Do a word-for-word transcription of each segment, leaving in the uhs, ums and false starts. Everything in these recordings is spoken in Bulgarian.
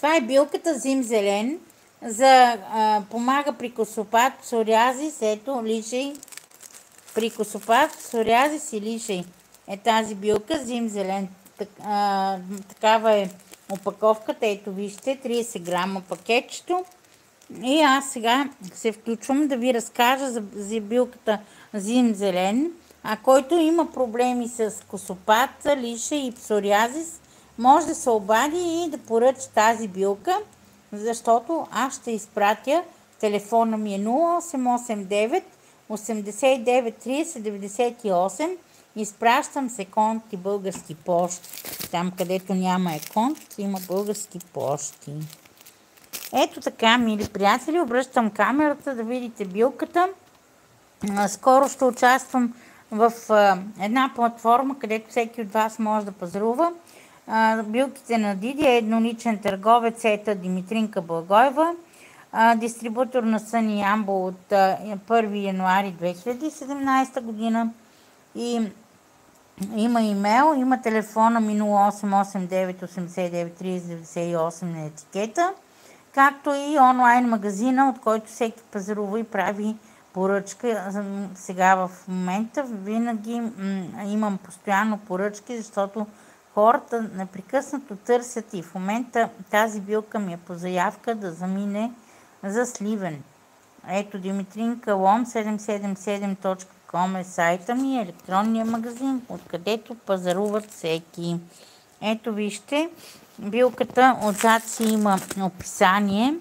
Това е билката Зимзелен. За, а, помага при косопат, псориазис, ето, лишей. При косопат, псориазис и лишей е тази билка Зимзелен. Так, а, такава е опаковката, ето вижте, трийсет грама пакетчето. И аз сега се включвам да ви разкажа за, за билката Зимзелен. А който има проблеми с косопат, лиша и псориазис, може да се обади и да поръча тази билка, защото аз ще изпратя. Телефона ми е нула осем осем девет осемдесет и девет трийсет деветдесет и осем. Изпращам с Еконт и Български пощи. Там, където няма Еконт, има Български пощи. Ето така, мили приятели, обръщам камерата да видите билката. Скоро ще участвам в една платформа, където всеки от вас може да пазарува. Билките на Диди е едноличен търговец, ета Димитринка Благоева, дистрибутор на Съни Ямбол от първи януари две хиляди и седемнадесета година. И има имейл, има телефона ми нула осем осем девет осемдесет и девет трийсет деветдесет и осем на етикета, както и онлайн магазина, от който всеки пазарува и прави поръчка. Сега в момента винаги имам постоянно поръчки, защото хората непрекъснато търсят и в момента тази билка ми е по заявка да замине за Сливен. Ето Димитринка Лом седем седем седем точка ком е сайта ми, електронния магазин, откъдето пазаруват всеки. Ето вижте, билката отзад си има описание.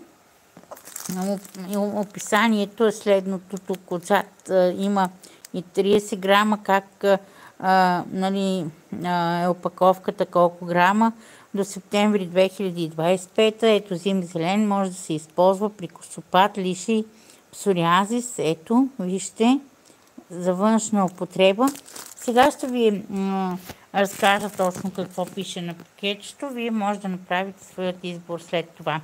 Описанието е следното. Тук отзад има и трийсет грама, как а, нали, а, е опаковката, колко грама до септември две хиляди и двадесет и пета. Ето Зимзелен може да се използва при косопат, лиши, псориазис. Ето, вижте, за външна употреба. Сега ще ви м- разкажа точно какво пише на пакетчето. Вие може да направите своят избор след това.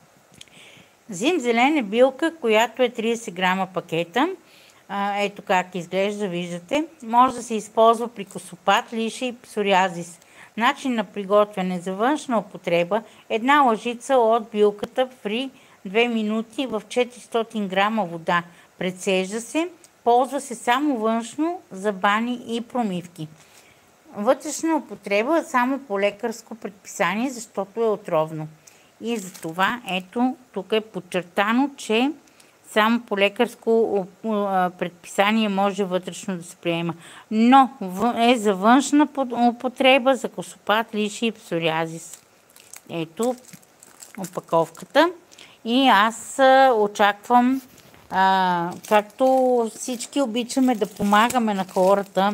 Зимзелен е билка, която е трийсет грама пакета. А, ето как изглежда, виждате. Може да се използва при косопат, лиша и псориазис. Начин на приготвяне за външна употреба: една лъжица от билката при две минути в четиристотин грама вода. Прецежда се. Ползва се само външно за бани и промивки. Вътрешна употреба само по лекарско предписание, защото е отровно. И за това, ето, тук е подчертано, че само по лекарско предписание може вътрешно да се приема. Но е за външна употреба, за косопат, лиши и псориазис. Ето опаковката. И аз очаквам, а, както всички обичаме да помагаме на хората,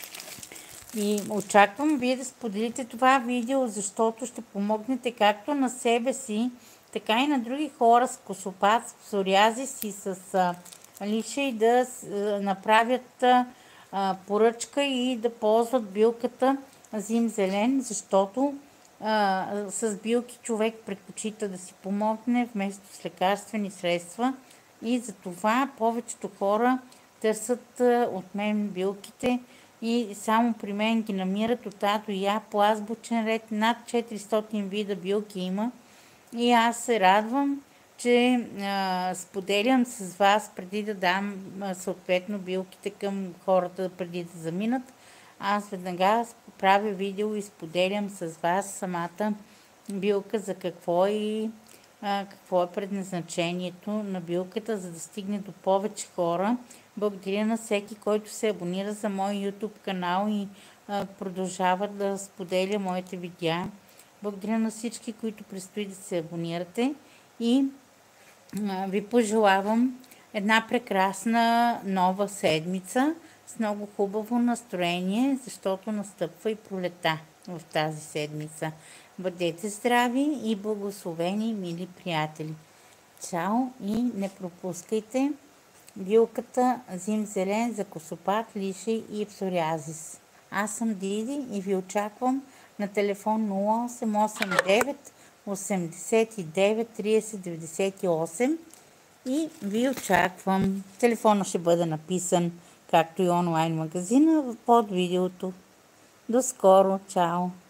и очаквам вие да споделите това видео, защото ще помогнете както на себе си, така и на други хора с косопат, с псориазис и с а, лиша, и да а, направят а, поръчка и да ползват билката Зимзелен, защото а, с билки човек предпочита да си помогне вместо с лекарствени средства, и за това повечето хора търсят а, от мен билките. И само при мен ги намират от А до Я по азбучен ред. Над четиристотин вида билки има. И аз се радвам, че а, споделям с вас преди да дам а, съответно билките към хората, преди да заминат. Аз веднага правя видео и споделям с вас самата билка за какво и а, какво е предназначението на билката, за да стигне до повече хора. Благодаря на всеки, който се абонира за мой YouTube канал и а, продължава да споделя моите видеа. Благодаря на всички, които предстои да се абонирате, и а, ви пожелавам една прекрасна нова седмица с много хубаво настроение, защото настъпва и пролета в тази седмица. Бъдете здрави и благословени, мили приятели! Чао и не пропускайте билката Зимзелен за косопат, лиши и псориазис. Аз съм Диди и ви очаквам на телефон нула осем осем девет осемдесет и девет трийсет деветдесет и осем и ви очаквам. Телефона ще бъде написан, както и онлайн магазина, под видеото. До скоро! Чао!